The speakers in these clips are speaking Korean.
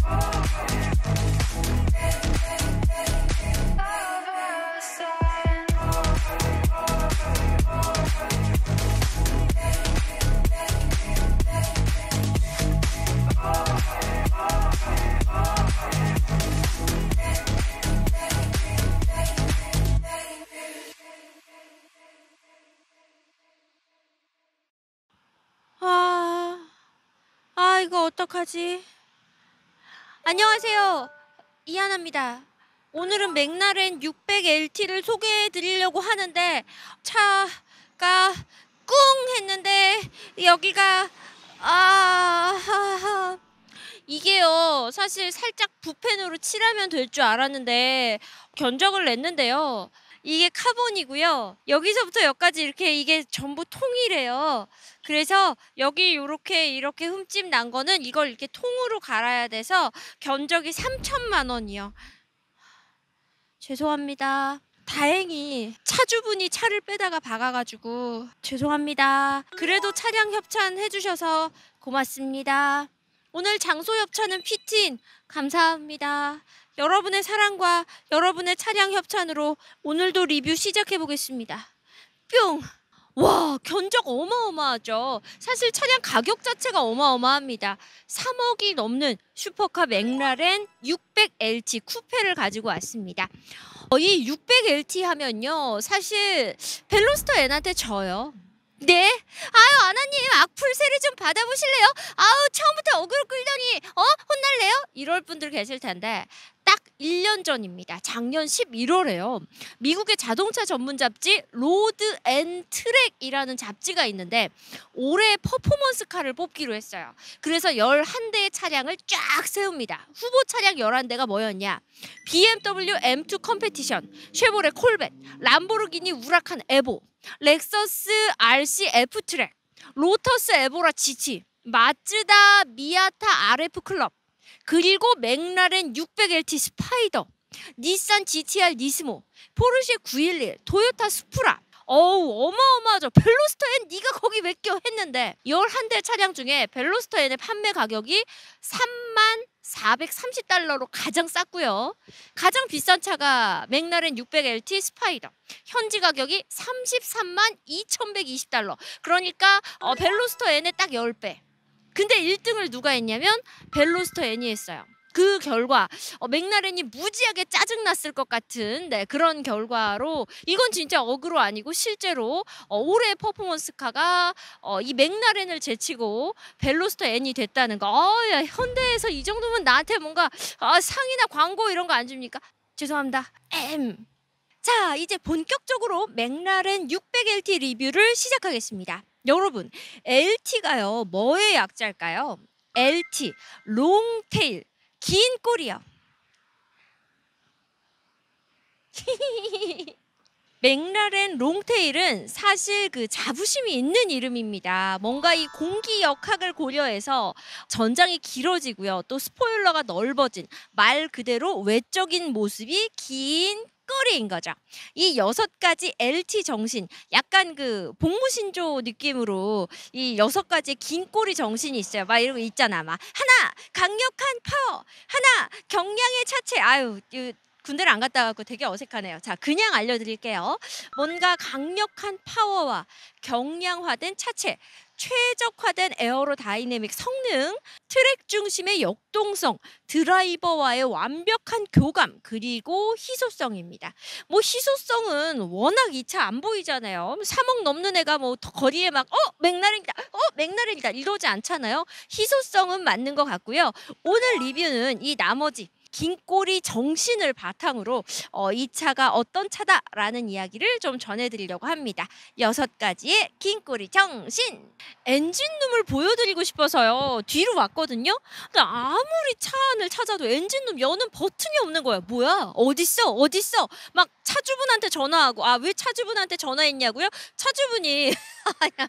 이거 어떡하지? 안녕하세요. 이하나입니다. 오늘은 맥라렌 600LT를 소개해 드리려고 하는데 차가 꿍 했는데 여기가 이게요, 사실 살짝 붓펜으로 칠하면 될 줄 알았는데 견적을 냈는데요. 이게 카본이고요. 여기서부터 여기까지 이렇게 이게 전부 통이래요. 그래서 여기 이렇게 흠집 난 거는 이걸 이렇게 통으로 갈아야 돼서 견적이 3천만 원이요. 죄송합니다. 다행히 차주분이 차를 빼다가 박아가지고 죄송합니다. 그래도 차량 협찬 해주셔서 고맙습니다. 오늘 장소 협찬은 피틴 감사합니다. 여러분의 사랑과 여러분의 차량 협찬으로 오늘도 리뷰 시작해 보겠습니다. 뿅! 와, 견적 어마어마하죠. 사실 차량 가격 자체가 어마어마합니다. 3억이 넘는 슈퍼카 맥라렌 600LT 쿠페를 가지고 왔습니다. 이 600LT 하면요, 사실 벨로스터 N한테 져요. 네? 아유, 아나님 악플 세례 좀 받아보실래요? 아우, 처음부터 어그로 끌더니 혼날래요? 이럴 분들 계실 텐데 딱 1년 전입니다. 작년 11월에요. 미국의 자동차 전문 잡지 로드 앤 트랙이라는 잡지가 있는데 올해 퍼포먼스카를 뽑기로 했어요. 그래서 11대의 차량을 쫙 세웁니다. 후보 차량 11대가 뭐였냐? BMW M2 컴페티션, 쉐보레 콜벳, 람보르기니 우라칸 에보, 렉서스 RC F트랙, 로터스 에보라 GT, 마츠다 미아타 RF 클럽, 그리고 맥라렌 600LT 스파이더, 닛산 GTR 니스모, 포르쉐 911, 토요타 수프라. 어우, 어마어마하죠. 벨로스터 N 네가 거기 왜 껴 했는데 11대 차량 중에 벨로스터 N의 판매 가격이 3430달러로 가장 쌌고요. 가장 비싼 차가 맥라렌 600LT 스파이더. 현지 가격이 332,120달러. 그러니까 벨로스터 N의 딱 10배. 근데 1등을 누가 했냐면 벨로스터 N이 했어요. 그 결과 맥라렌이 무지하게 짜증났을 것 같은 그런 결과로 이건 진짜 어그로 아니고 실제로 올해 퍼포먼스카가 이 맥라렌을 제치고 벨로스터 N이 됐다는 거. 야, 현대에서 이 정도면 나한테 뭔가 상이나 광고 이런 거 안 줍니까? 죄송합니다. 자, 이제 본격적으로 맥라렌 600LT 리뷰를 시작하겠습니다. 여러분, LT가요, 뭐의 약자일까요? LT, 롱테일, 긴 꼬리요. 맥라렌 롱테일은 사실 그 자부심이 있는 이름입니다. 뭔가 이 공기 역학을 고려해서 전장이 길어지고요. 또 스포일러가 넓어진 말 그대로 외적인 모습이 긴 꼬리인 거죠. 이 6가지 LT 정신, 약간 그 복무신조 느낌으로 이 6가지 긴 꼬리 정신이 있어요. 막 이런 거 있잖아. 막 하나 강력한 파워, 하나 경량의 차체. 아유, 군대를 안 갔다 와서 되게 어색하네요. 자, 그냥 알려드릴게요. 뭔가 강력한 파워와 경량화된 차체, 최적화된 에어로다이내믹 성능, 트랙 중심의 역동성, 드라이버와의 완벽한 교감, 그리고 희소성입니다. 뭐 희소성은 워낙 이 차 안 보이잖아요. 3억 넘는 애가 뭐 거리에 막 맥라렌이다, 맥라렌이다 이러지 않잖아요. 희소성은 맞는 것 같고요. 오늘 리뷰는 이 나머지 긴 꼬리 정신을 바탕으로 이 차가 어떤 차다라는 이야기를 좀 전해드리려고 합니다. 6가지의 긴 꼬리 정신. 엔진룸을 보여드리고 싶어서요. 뒤로 왔거든요. 근데 아무리 차 안을 찾아도 엔진룸 여는 버튼이 없는 거야. 뭐야? 어딨어? 어딨어? 막 차주분한테 전화하고 왜 차주분한테 전화했냐고요? 차주분이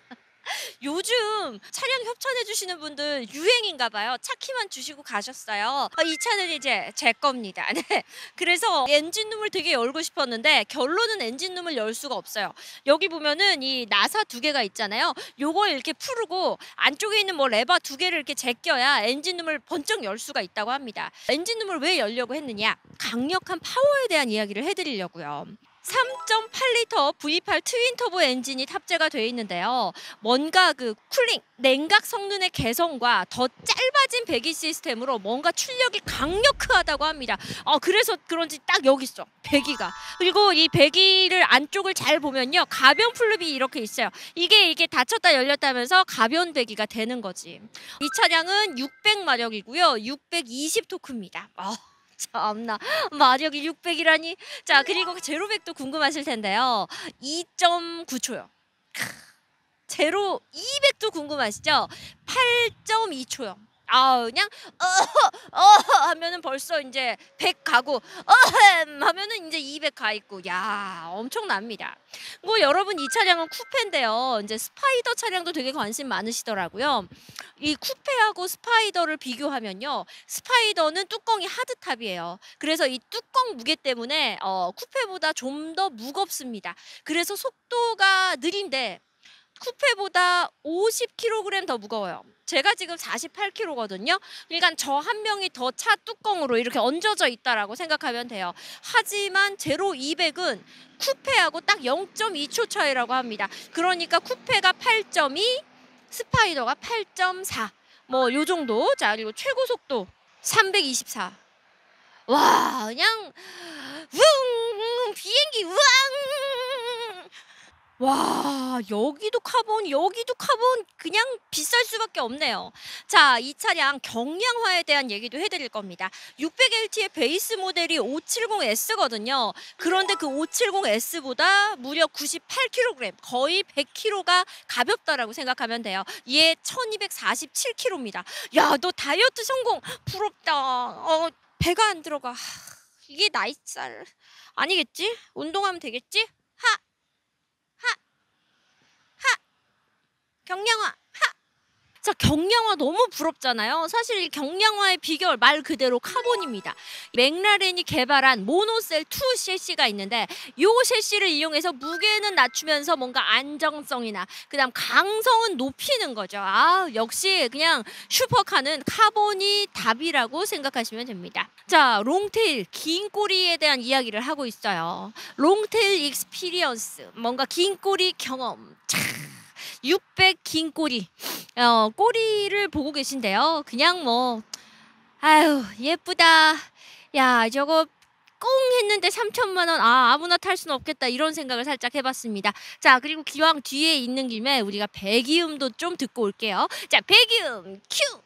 요즘 차량 협찬해 주시는 분들 유행인가 봐요. 차 키만 주시고 가셨어요. 이 차는 이제 제 겁니다. 네. 그래서 엔진룸을 되게 열고 싶었는데 결론은 엔진룸을 열 수가 없어요. 여기 보면은 이 나사 두 개가 있잖아요. 요걸 이렇게 풀고 안쪽에 있는 뭐 레버 두 개를 이렇게 제껴야 엔진룸을 번쩍 열 수가 있다고 합니다. 엔진룸을 왜 열려고 했느냐? 강력한 파워에 대한 이야기를 해드리려고요. 3.8리터 V8 트윈 터보 엔진이 탑재가 되어 있는데요. 뭔가 그 쿨링, 냉각 성능의 개선과 더 짧아진 배기 시스템으로 뭔가 출력이 강력하다고 합니다. 그래서 그런지 딱 여기 있어, 배기가. 그리고 이 배기를 안쪽을 잘 보면요, 가변 플룹이 이렇게 있어요. 이게 닫혔다 열렸다 하면서 가변 배기가 되는 거지. 이 차량은 600마력이고요. 620 토크입니다. 참나, 마력이 600이라니. 자, 그리고 제로백도 궁금하실 텐데요. 2.9초요. 제로 200도 궁금하시죠? 8.2초요. 그냥 하면은 벌써 이제 100 가고 하면은 이제 200 가 있고, 야, 엄청납니다. 뭐 여러분, 이 차량은 쿠페인데요. 이제 스파이더 차량도 되게 관심 많으시더라고요. 이 쿠페하고 스파이더를 비교하면요, 스파이더는 뚜껑이 하드탑이에요. 그래서 이 뚜껑 무게 때문에 쿠페보다 좀 더 무겁습니다. 그래서 속도가 느린데 쿠페보다 50kg 더 무거워요. 제가 지금 48kg거든요. 그러니까 저 한 명이 더 차 뚜껑으로 이렇게 얹어져 있다라고 생각하면 돼요. 하지만 제로 200은 쿠페하고 딱 0.2초 차이라고 합니다. 그러니까 쿠페가 8.2, 스파이더가 8.4. 뭐 요 정도. 자, 그리고 최고 속도 324. 와, 그냥 비행기 우왕. 와, 여기도 카본, 여기도 카본. 그냥 비쌀 수밖에 없네요. 자, 이 차량 경량화에 대한 얘기도 해드릴 겁니다. 600LT의 베이스 모델이 570S거든요. 그런데 그 570S보다 무려 98kg, 거의 100kg가 가볍다라고 생각하면 돼요. 얘 1247kg입니다. 야, 너 다이어트 성공, 부럽다. 배가 안 들어가. 이게 나이살 아니겠지? 운동하면 되겠지? 경량화. 자, 경량화 너무 부럽잖아요. 사실 이 경량화의 비결 말 그대로 카본입니다. 맥라렌이 개발한 모노셀 2 셰시가 있는데, 요 셰시를 이용해서 무게는 낮추면서 뭔가 안정성이나 그다음 강성은 높이는 거죠. 역시 그냥 슈퍼카는 카본이 답이라고 생각하시면 됩니다. 자, 롱테일, 긴 꼬리에 대한 이야기를 하고 있어요. 롱테일 익스피리언스, 뭔가 긴 꼬리 경험. 600 긴 꼬리. 꼬리를 보고 계신데요. 그냥 뭐, 아유, 예쁘다. 야, 저거 꽁 했는데 3천만 원. 아무나 탈 수는 없겠다. 이런 생각을 살짝 해봤습니다. 자, 그리고 기왕 뒤에 있는 김에 우리가 배기음도 좀 듣고 올게요. 자, 배기음 큐.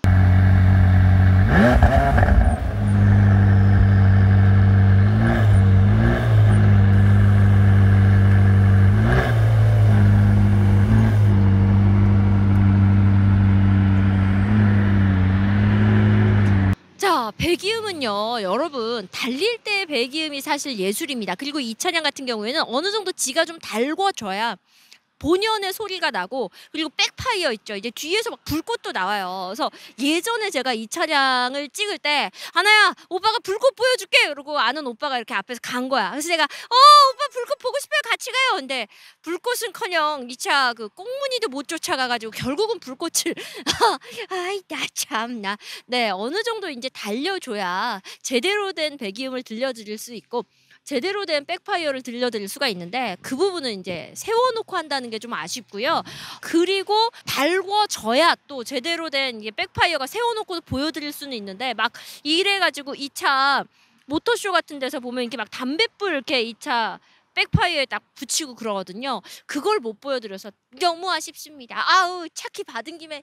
자, 배기음은요, 여러분, 달릴 때 배기음이 사실 예술입니다. 그리고 이 차량 같은 경우에는 어느 정도 지가 좀 달궈져야 본연의 소리가 나고, 그리고 백파이어 있죠. 이제 뒤에서 막 불꽃도 나와요. 그래서 예전에 제가 이 차량을 찍을 때, 하나야, 오빠가 불꽃 보여줄게. 그러고 아는 오빠가 이렇게 앞에서 간 거야. 그래서 내가 오빠 불꽃 보고 싶어요. 같이 가요. 근데 불꽃은커녕 이 차 그 꽁무니도 못 쫓아가가지고 결국은 불꽃을 아이, 나 참나. 네, 어느 정도 이제 달려줘야 제대로 된 배기음을 들려드릴 수 있고, 제대로 된 백파이어를 들려드릴 수가 있는데, 그 부분은 이제 세워놓고 한다는 게 좀 아쉽고요. 그리고 달궈져야 또 제대로 된 이게 백파이어가 세워놓고 보여드릴 수는 있는데, 막 이래가지고 이 차 모터쇼 같은 데서 보면 이렇게 막 담뱃불 이렇게 이 차 백파이어에 딱 붙이고 그러거든요. 그걸 못 보여드려서 너무 아쉽습니다. 차키 받은 김에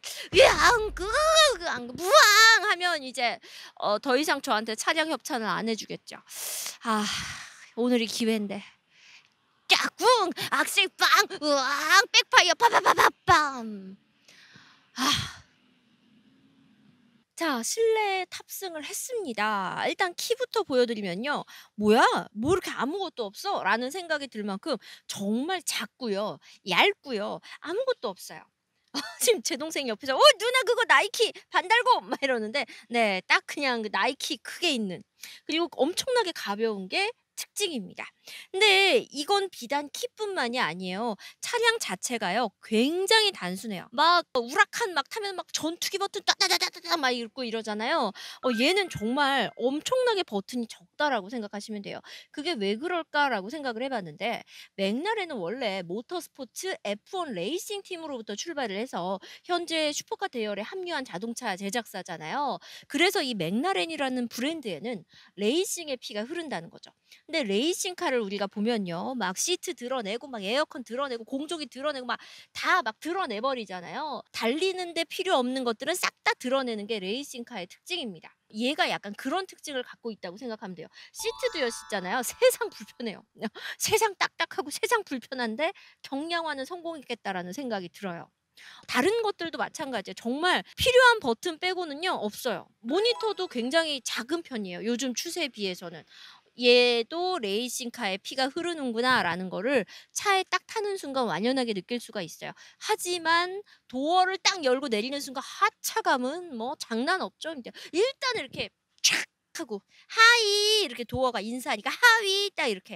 무앙 하면 이제 더 이상 저한테 차량 협찬을 안 해주겠죠. 오늘이 기회인데. 깍꿍 악셀 빵 우왕 백파이어 빠바바바밤. 자, 실내에 탑승을 했습니다. 일단 키부터 보여드리면요. '뭐야? 뭐 이렇게 아무것도 없어?' 라는 생각이 들 만큼 정말 작고요. 얇고요. 아무것도 없어요. 지금 제 동생이 옆에서 "어 누나 그거 나이키 반달고." 막 이러는데 네 딱 그냥 그 나이키 크게 있는 그리고 엄청나게 가벼운 게 특징입니다. 근데 이건 비단 키뿐만이 아니에요. 차량 자체가요 굉장히 단순해요. 막 우라칸 막 타면 막 전투기 버튼 따다다다다다 막 읽고 이러잖아요. 얘는 정말 엄청나게 버튼이 적다라고 생각하시면 돼요. '그게 왜 그럴까?'라고 생각을 해 봤는데 맥라렌은 원래 모터스포츠 F1 레이싱 팀으로부터 출발을 해서 현재 슈퍼카 대열에 합류한 자동차 제작사잖아요. 그래서 이 맥라렌이라는 브랜드에는 레이싱의 피가 흐른다는 거죠. 근데 레이싱카를 우리가 보면요. 막 시트 드러내고 막 에어컨 드러내고 공조기 드러내고 막 다 막 드러내 버리잖아요. 달리는데 필요 없는 것들은 싹 다 드러내는 게 레이싱카의 특징입니다. 얘가 약간 그런 특징을 갖고 있다고 생각하면 돼요. 시트도 여시잖아요. 세상 불편해요. 세상 딱딱하고 세상 불편한데 '경량화는 성공했겠다.'라는 생각이 들어요. 다른 것들도 마찬가지예요. 정말 필요한 버튼 빼고는요 없어요. 모니터도 굉장히 작은 편이에요, 요즘 추세에 비해서는. '얘도 레이싱카에 피가 흐르는구나.'라는 거를 차에 딱 타는 순간 완연하게 느낄 수가 있어요. 하지만 도어를 딱 열고 내리는 순간 하차감은 뭐 장난 없죠. 인제 일단 이렇게 촥 하고 "하이." 이렇게 도어가 인사하니까 "하위." 딱 이렇게.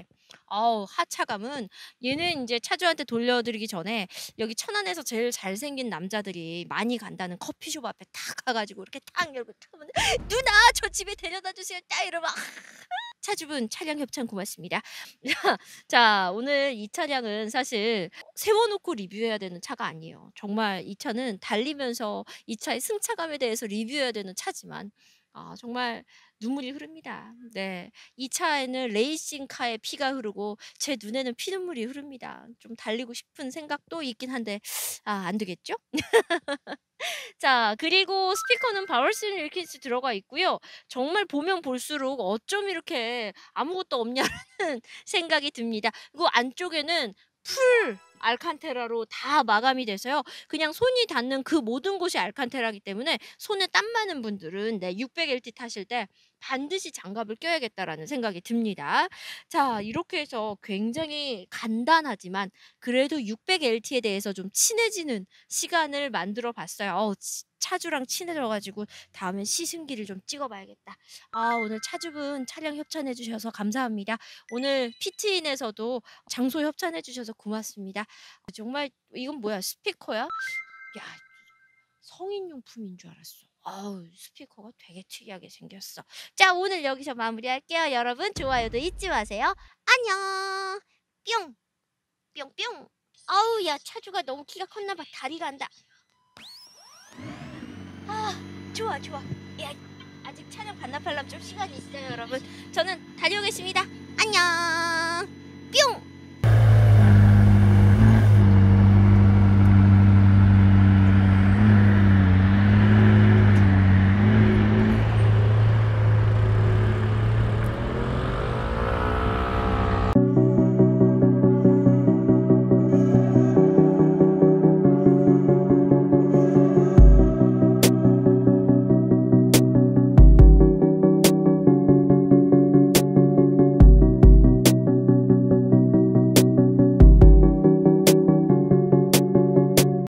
하차감은 얘는 인제 차주한테 돌려드리기 전에 여기 천안에서 제일 잘생긴 남자들이 많이 간다는 커피숍 앞에 탁 가 가지고 이렇게 탁 열고 타면 "누나 저 집에 데려다 주세요." 딱 이러면 차주분 차량 협찬 고맙습니다. 자 오늘 이 차량은 사실 세워 놓고 리뷰해야 되는 차가 아니에요. 정말 이 차는 달리면서 이 차의 승차감에 대해서 리뷰해야 되는 차지만 정말 눈물이 흐릅니다. 네. 이 차에는 레이싱카의 피가 흐르고 제 눈에는 피눈물이 흐릅니다. 좀 달리고 싶은 생각도 있긴 한데 안 되겠죠? 자 그리고 스피커는 바울슨 윌킨스 들어가 있고요. 정말 보면 볼수록 '어쩜 이렇게 아무것도 없냐.'라는 생각이 듭니다. 그리고 안쪽에는 풀 알칸테라로 다 마감이 돼서요. 그냥 손이 닿는 그 모든 곳이 알칸테라기 때문에 손에 땀 많은 분들은 네 600LT 타실 때 반드시 장갑을 껴야겠다라는 생각이 듭니다. 자 이렇게 해서 굉장히 간단하지만 그래도 600LT에 대해서 좀 친해지는 시간을 만들어 봤어요. 차주랑 친해져 가지고 다음엔 시승기를 좀 찍어 봐야겠다. 오늘 차주분 차량 협찬해 주셔서 감사합니다. 오늘 피트인에서도 장소 협찬해 주셔서 고맙습니다. 정말 이건 뭐야 스피커야? 야 성인용품인 줄 알았어. 스피커가 되게 특이하게 생겼어. 자 오늘 여기서 마무리할게요. 여러분 좋아요도 잊지 마세요. 안녕. 뿅. 뿅뿅. 아우 야 차주가 너무 키가 컸나 봐. 다리가 안다. 좋아 좋아. 야 아직 차량 반납하려면 좀 시간이 있어요 여러분. 저는 다녀오겠습니다. 안녕. 뿅.